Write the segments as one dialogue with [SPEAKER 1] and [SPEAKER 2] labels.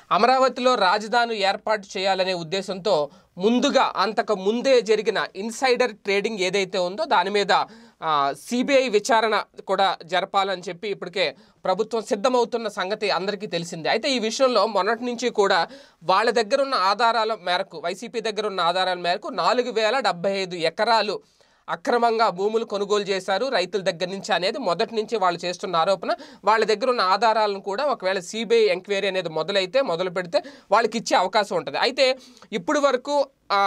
[SPEAKER 1] అమరావతిలో రాజధాని ఏర్పాటు చేయాలనే ఉద్దేశంతో ముందుగా అంతకు ముందే జరిగిన ఇన్సైడర్ ట్రేడింగ్ ఏదైతే ఉందో దాని మీద సిబిఐ విచారణ కూడా జరపాలని చెప్పి ఇప్పటికే ప్రభుత్వం సిద్ధమవుతున్న సంగతి అందరికీ తెలిసిందే. అయితే ఈ విషయంలో మొన్నటి నుంచి కూడా వాళ్ళ దగ్గర ఉన్న ఆధారాల మేరకు, వైసీపీ దగ్గర ఉన్న ఆధారాల మేరకు 4075 ఎకరాలు అక్రమంగా భూములు కొనుగోలు చేశారు రైతుల దగ్గర నుంచి అనేది మొదటి నుంచి వాళ్ళు చేస్తున్న ఆరోపణ. వాళ్ళ దగ్గర ఉన్న ఆధారాలను కూడా ఒకవేళ సిబిఐ ఎంక్వైరీ అనేది మొదలు పెడితే వాళ్ళకి ఇచ్చే అవకాశం ఉంటుంది. అయితే ఇప్పుడు వరకు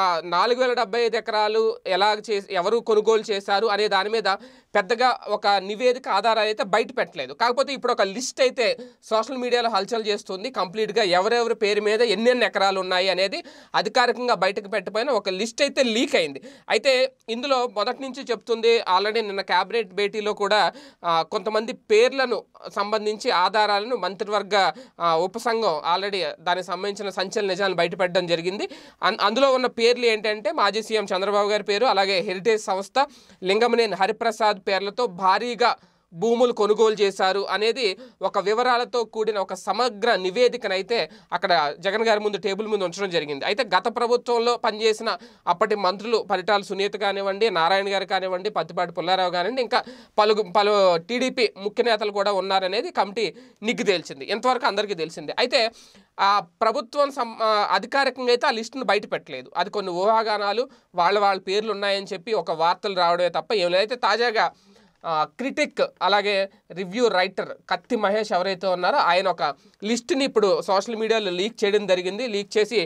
[SPEAKER 1] 4075 ఎకరాలు ఎవరు కొనుగోలు చేశారు అనే దాని మీద పెద్దగా ఒక నివేదిక ఆధారాలు అయితే బయట పెట్టలేదు. కాకపోతే ఇప్పుడు ఒక లిస్ట్ అయితే సోషల్ మీడియాలో హల్చల్ చేస్తుంది. కంప్లీట్గా ఎవరెవరి పేరు మీద ఎన్నెన్ని ఎకరాలు ఉన్నాయి అనేది అధికారికంగా బయటకు పెట్టిపోయిన ఒక లిస్ట్ అయితే లీక్ అయింది. అయితే ఇందులో మొదటి నుంచి చెప్తుంది, ఆల్రెడీ నిన్న క్యాబినెట్ భేటీలో కూడా కొంతమంది పేర్లను సంబంధించి ఆధారాలను మంత్రివర్గ ఉపసంఘం ఆల్రెడీ దానికి సంబంధించిన సంచలన నిజాలను బయటపెట్టడం జరిగింది. అందులో ఉన్న పేర్లు ఏంటంటే మాజీ సీఎం చంద్రబాబు గారి పేరు, అలాగే హెరిటేజ్ సంస్థ, లింగమనేని హరిప్రసాద్ పేర్లతో భారీగా భూములు కొనుగోలు చేశారు అనేది ఒక వివరాలతో కూడిన ఒక సమగ్ర నివేదికనైతే అక్కడ జగన్ గారి ముందు టేబుల్ మీద ఉంచడం జరిగింది. అయితే గత ప్రభుత్వంలో పనిచేసిన అప్పటి మంత్రులు పరిటాల సునీత కానివ్వండి, నారాయణ గారు కానివ్వండి, పత్తిపాటి పుల్లారావు కానివ్వండి, ఇంకా పలు టీడీపీ ముఖ్య నేతలు కూడా ఉన్నారనేది కమిటీ నిగ్గు తేల్చింది. ఇంతవరకు అందరికీ తెలిసిందే. అయితే ఆ ప్రభుత్వం అధికారికంగా అయితే ఆ లిస్టును బయట పెట్టలేదు. అది కొన్ని ఊహాగానాలు, వాళ్ళ పేర్లు ఉన్నాయని చెప్పి ఒక వార్తలు రావడమే తప్ప ఏం లేదు. అయితే తాజాగా క్రిటిక్ అలాగే రివ్యూ రైటర్ కత్తి మహేష్ ఎవరైతే ఉన్నారో ఆయన ఒక లిస్ట్ని ఇప్పుడు సోషల్ మీడియాలో లీక్ చేయడం జరిగింది. లీక్ చేసి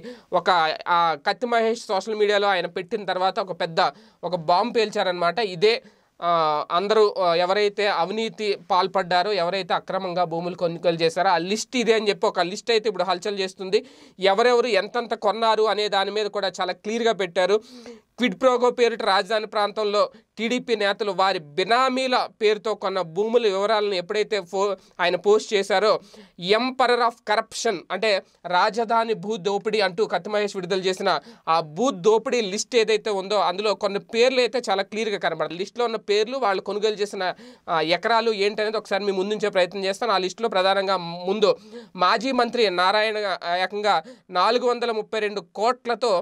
[SPEAKER 1] కత్తి మహేష్ సోషల్ మీడియాలో ఆయన పెట్టిన తర్వాత ఒక బాంబు పేల్చారనమాట. ఇదే అందరూ ఎవరైతే అవినీతి పాల్పడ్డారో, ఎవరైతే అక్రమంగా భూములు కొనుగోలు చేశారో ఆ లిస్ట్ ఇదే అని చెప్పి ఒక లిస్ట్ అయితే ఇప్పుడు హల్చల్ చేస్తుంది. ఎవరెవరు ఎంతెంత కొన్నారు అనే దాని మీద కూడా చాలా క్లియర్గా పెట్టారు. క్విడ్ ప్రోగో పేరిట రాజధాని ప్రాంతంలో టీడీపీ నేతలు వారి బినామీల పేరుతో కొన్న భూముల వివరాలను ఎప్పుడైతే ఆయన పోస్ట్ చేశారో, ఎంపరర్ ఆఫ్ కరప్షన్ అంటే రాజధాని భూ దోపిడీ అంటూ కత్తి మహేష్ విడుదల చేసిన ఆ భూ దోపిడీ లిస్ట్ ఏదైతే ఉందో అందులో కొన్ని పేర్లు అయితే చాలా క్లియర్గా కనబడతాయి. లిస్టులో ఉన్న పేర్లు, వాళ్ళు కొనుగోలు చేసిన ఎకరాలు ఏంటనేది ఒకసారి మీ ముందుంచే ప్రయత్నం చేస్తాను. ఆ లిస్టులో ప్రధానంగా ముందు మాజీ మంత్రి నారాయణ ఏకంగా 432 కోట్లతో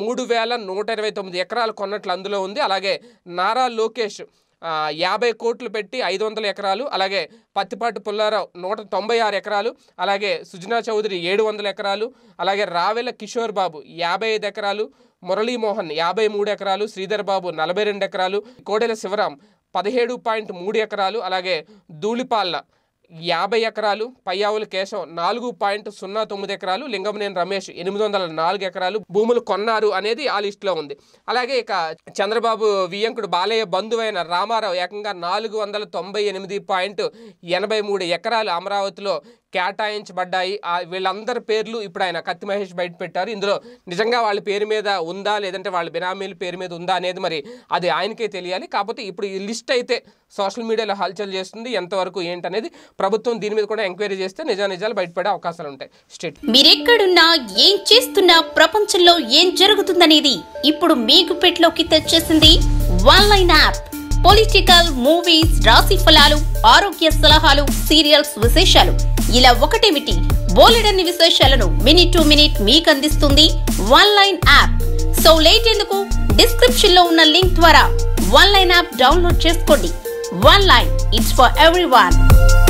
[SPEAKER 1] 3129 ఎకరాలు కొన్నట్లు అందులో ఉంది. అలాగే నారా లోకేష్ 50 కోట్లు పెట్టి 500 ఎకరాలు, అలాగే పత్తిపాటి పుల్లారావు 196 ఎకరాలు, అలాగే సుజనా చౌదరి 700 ఎకరాలు, అలాగే రావెల కిషోర్ బాబు 55 ఎకరాలు, మురళీమోహన్ 53 ఎకరాలు, శ్రీధర్ బాబు 42 ఎకరాలు, కోడెల శివరాం 17.3 ఎకరాలు, అలాగే ధూళిపాల్ల 50 ఎకరాలు, పయ్యావుల కేశవ్ 4.09 ఎకరాలు, లింగమనేని రమేష్ 804 ఎకరాలు భూములు కొన్నారు అనేది ఆ లిస్టులో ఉంది. అలాగే ఇక చంద్రబాబు వియ్యంకుడు బాలయ్య బంధువైన రామారావు ఏకంగా 498.83 ఎకరాలు అమరావతిలో కేటాయించబడ్డాయి. వీళ్ళందరి పేర్లు ఇప్పుడు ఆయన కత్తి మహేష్ బయట పెట్టారు. ఇందులో నిజంగా వాళ్ళ పేరు మీద ఉందా లేదంటే వాళ్ళ బినామీల పేరు మీద ఉందా అనేది మరి అది ఆయనకే తెలియాలి. కాకపోతే ఇప్పుడు ఈ లిస్ట్ అయితే సోషల్ మీడియాలో హల్చల్ చేస్తుంది. ఎంతవరకు ఏంటనేది ప్రభుత్వం దీని మీద కూడా ఎంక్వైరీ చేస్తే నిజాలు బయటపడే అవకాశాలు ఉంటాయి.
[SPEAKER 2] మీరెక్కడున్నా ఏం చేస్తున్నా ప్రపంచంలో ఏం జరుగుతుందనేది ఇప్పుడు మీకు పెట్లోకి తెచ్చేసింది వన్లైన్ యాప్. పొలిటికల్, మూవీస్, రాశి ఫలాలు, ఆరోగ్య సలహాలు, సీరియల్స్ విశేషాలు ఇలా ఒకటేమిటి బోలెడన్ని విశేషాలను మినిట్ టు మినిట్ మీకు అందిస్తుంది వన్లైన్ యాప్. సో లేట్ ఎందుకు, డిస్క్రిప్షన్ లో ఉన్న లింక్ ద్వారా వన్లైన్ యాప్ డౌన్లోడ్ చేసుకోండి. Oneline, it's for everyone.